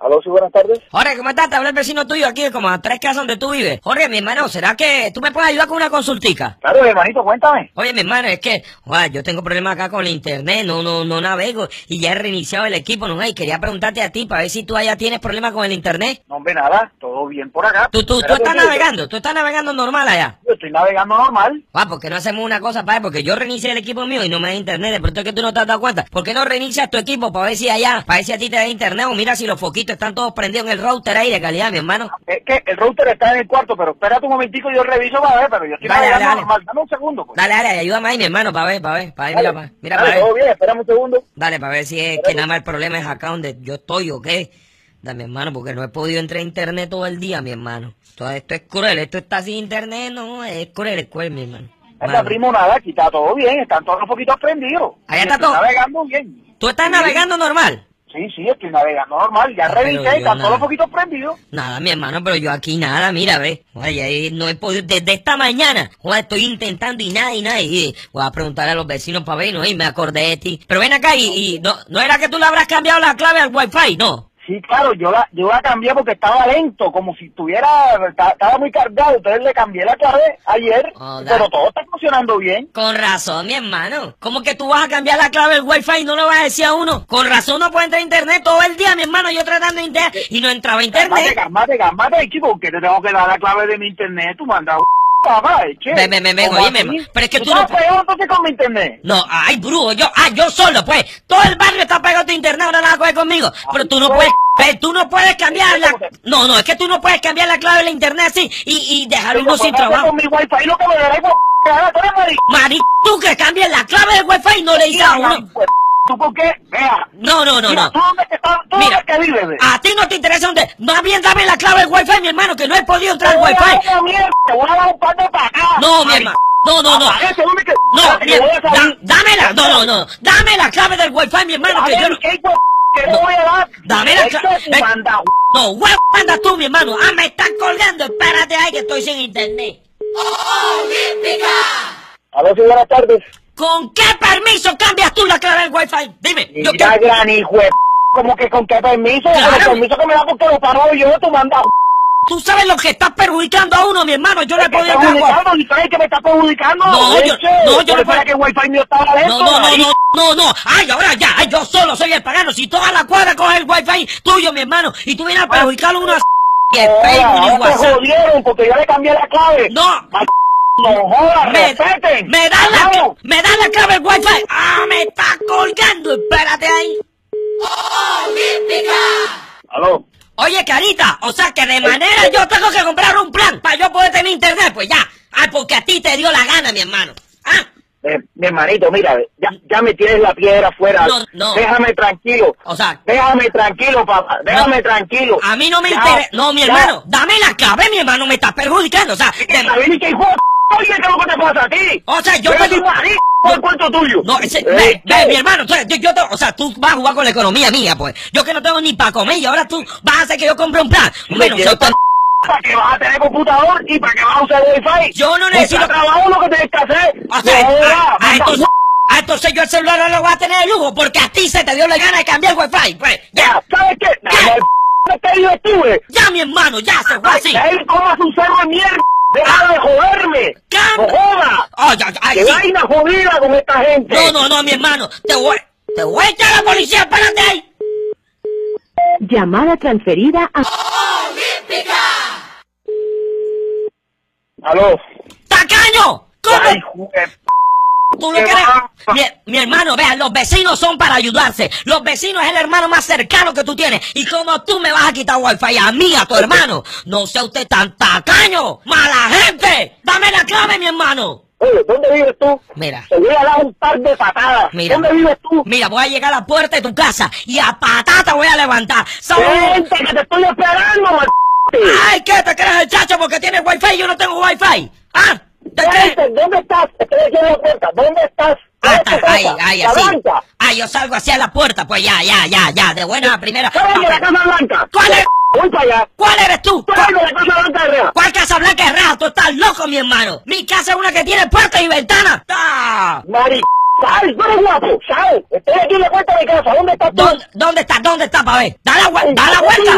Aló, sí, buenas tardes. Jorge, ¿cómo estás? Te habla el vecino tuyo aquí, como a 3 casas donde tú vives. Jorge, mi hermano, ¿será que tú me puedes ayudar con una consultica? Claro, hermanito, cuéntame. Oye, mi hermano, es que yo tengo problemas acá con el internet, no navego y ya he reiniciado el equipo, y quería preguntarte a ti para ver si tú allá tienes problemas con el internet. No, hombre, nada, todo bien por acá. ¿Tú estás navegando normal allá? Yo estoy navegando normal. ¿Por qué no hacemos una cosa para ver? Porque yo reinicié el equipo mío y no me da internet, de pronto es que tú no te has dado cuenta. ¿Por qué no reinicias tu equipo para ver si allá, para ver si a ti te da internet o mira si los foquitos están todos prendidos en el router ahí de calidad, mi hermano? Es que el router está en el cuarto, pero espérate un momentico, yo reviso para ver, pero yo estoy navegando normal. Dame un segundo, pues. Dale, ayúdame ahí, mi hermano, para ver, mira, dale, para ver. todo bien, espérame un segundo. Dale, para ver si es que nada más el problema es acá donde yo estoy o qué. Dale, mi hermano, porque no he podido entrar a internet todo el día, mi hermano. Todo esto es cruel, esto está sin internet, no, es cruel, mi hermano. Anda, primo, nada, aquí está todo bien, están todos los poquitos prendidos. Allá está todo. Navegando bien. ¿Tú estás navegando normal? Sí, estoy navegando normal, ya revisé, están todos los poquitos prendidos. Nada, mi hermano, pero yo aquí nada, mira, ve. Oye, no he podido, desde esta mañana, estoy intentando y nada. Y voy a preguntarle a los vecinos para ver, y me acordé de ti. Pero ven acá y no era que tú le habrás cambiado la clave al wifi, ¿no? Sí, claro, yo la cambié porque estaba lento, como si estaba muy cargado, entonces le cambié la clave ayer, pero todo está funcionando bien. Con razón, mi hermano. ¿Cómo que tú vas a cambiar la clave del wifi y no lo vas a decir a uno? Con razón no puede entrar a internet todo el día, mi hermano, yo tratando de internet y no entraba a internet. Cálmate, chico, porque te tengo que dar la clave de mi internet, tú mandas papá, che. Ven, oye, pero es que tú no... ¿Estás pegado entonces con mi internet? No, ay, brujo, yo solo, pues. Todo el barrio está pegado a tu internet, ahora nada coger conmigo. Pero tú no puedes cambiar la... No, es que tú no puedes cambiar la clave de la internet así y dejar uno sin trabajo. Con mi wifi lo que me dará Mari, tú que cambies la clave del wifi y no le dices a uno... ¿Tú por qué? Vea. No. Mira, ¿tú dónde que vives? A ti no te interesa dónde. Más bien dame la clave del wifi, mi hermano, que no he podido entrar al wifi. Te voy a dar un par de para acá. No, mi hermano. No. Dámela. No. Dame la clave del wifi, mi hermano, que yo no... ¿Qué te voy a dar? Dame la clave. No, andas tú, mi hermano. Me estás colgando. Espérate ahí que estoy sin internet. ¡Olímpica! Aló, sí, buenas tardes. ¿Con qué permiso cambias tú la clave del wifi? Dime. Mira, gran hijo de ¿cómo que con qué permiso? Claro. El permiso que me da porque lo paro yo, tú mandas. Tú sabes lo que estás perjudicando a uno, mi hermano. Yo le he podido entrar. ¿Y sabes que me está perjudicando? Yo no puedo que el wifi mío estaba lento. No. Ahora ya. Yo solo soy el pagano. Si toda la cuadra coge el wifi tuyo, mi hermano, y tú vienes a perjudicar a uno y el Facebook y WhatsApp. Te jodieron porque yo le cambié la clave. No. No jodas, respeten. Me da la clave del wifi. Me está colgando. Espérate ahí. ¡Olímpica! Aló. Oye, carita, o sea que de manera yo tengo que comprar un plan para yo poder tener internet, pues ya. Porque a ti te dio la gana, mi hermano. Mi hermanito, mira, ya me tienes la piedra afuera. No. Déjame tranquilo. O sea, déjame tranquilo, papá. Déjame tranquilo. A mí no me interesa. No, mi hermano, dame la clave, mi hermano, me estás perjudicando. O sea, oye, ¿qué es lo que te pasa a ti? O sea, yo el cuento tuyo. No, mi hermano, o sea, tú vas a jugar con la economía mía, pues. Yo que no tengo ni para comer y ahora tú vas a hacer que yo compre un plan. Bueno, ¿para qué vas a tener computador y para qué vas a usar wifi? Yo no necesito trabajo, lo que tienes que hacer. O sea, entonces yo el celular no lo voy a tener de lujo porque a ti se te dio la gana de cambiar el wifi, pues. Ya, ¿sabes qué? Ya, mi hermano, ya se fue así. Él coma su cerro de mierda. ¡Deja de joderme! ¡No jodas! ¡Qué vaina jodida con esta gente! No, mi hermano. Te voy a echar a la policía. ¡Espérate ahí! Llamada transferida a... ¡Olímpica! ¡Aló! ¡Tacaño! ¿Cómo? Ay, ¿Tú no quieres? Mi hermano, vean, los vecinos son para ayudarse. Los vecinos es el hermano más cercano que tú tienes. Y como tú me vas a quitar wifi a mí, a tu hermano, no sea usted tan tacaño. ¡Mala gente! ¡Dame la clave, mi hermano! Oye, ¿dónde vives tú? Mira. Te voy a dar un par de patadas. Mira. ¿Dónde vives tú? Mira, voy a llegar a la puerta de tu casa y a patata voy a levantar. ¡Vente, que te estoy esperando, mal... ¡Ay, qué! ¿Te crees el chacho porque tienes wifi y yo no tengo wifi? ¿Ah? ¿Dónde estás? Estoy aquí en la puerta. ¿Dónde estás? Ahí, así. Yo salgo hacia la puerta, pues ya, de buena a primera. ¡Sal de la Casa Blanca! ¿Cuál es? Voy para allá. ¿Cuál eres tú? ¡Sal de la Casa Blanca de Real! ¿Cuál Casa Blanca de Real? Tú estás loco, mi hermano. Mi casa es una que tiene puertas y ventanas. Mari, Sal, tú eres guapo, sal. Estoy aquí en la puerta de mi casa. ¿Dónde estás tú? ¿Dónde está? ¿Dónde está, pa' ver? Da la vuelta. Da la vuelta.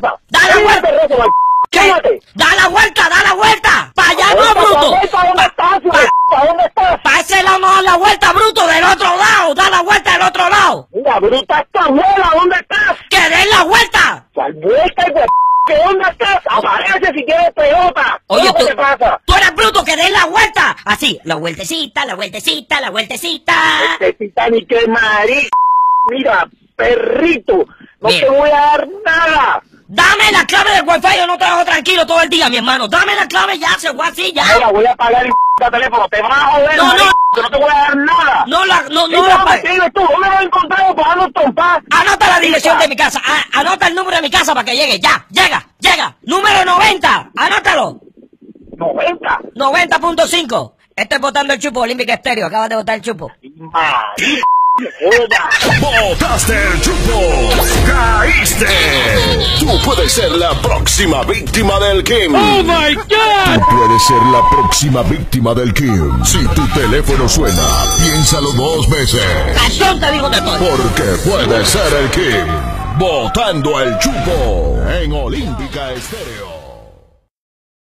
¿Qué? Da la vuelta. Para allá no, bruto. ¿Para dónde estás? ¿Para dónde estás? Para ese lado no da la vuelta, bruto. Del otro lado. Da la vuelta del otro lado. Mira, bruta, esta abuela, ¿dónde estás? ¡Que den la vuelta! Sal, vuelta, ¿que dónde estás? Aparece si quieres pelota. Oye, ¿Qué te pasa? Tú eres bruto, que den la vuelta. Así, la vueltecita. Vueltecita ni que marí. Mira, perrito, no te voy a dar nada. Dame la clave del wifi, yo no te dejo tranquilo todo el día, mi hermano. Dame la clave ya, se fue así, ya. Mira, voy a apagar el teléfono, te vas a joder, no, que no te voy a dar nada. No la tú? ¿Dónde vas a encontrar para trompar? Anota la dirección de mi casa, anota el número de mi casa para que llegue, ya, llega. Número 90, anótalo. 90. 90.5. Estoy botando el chupo, Olímpica Estéreo, acabas de botar el chupo. Marí. ¡Botaste el chupo! ¡Caíste! Tú puedes ser la próxima víctima del Kim. ¡Oh, my God! Tú puedes ser la próxima víctima del Kim. Si tu teléfono suena, piénsalo 2 veces. ¡Cachón te digo de todo! Porque puede ser el Kim. Botando el chupo en Olímpica Estéreo.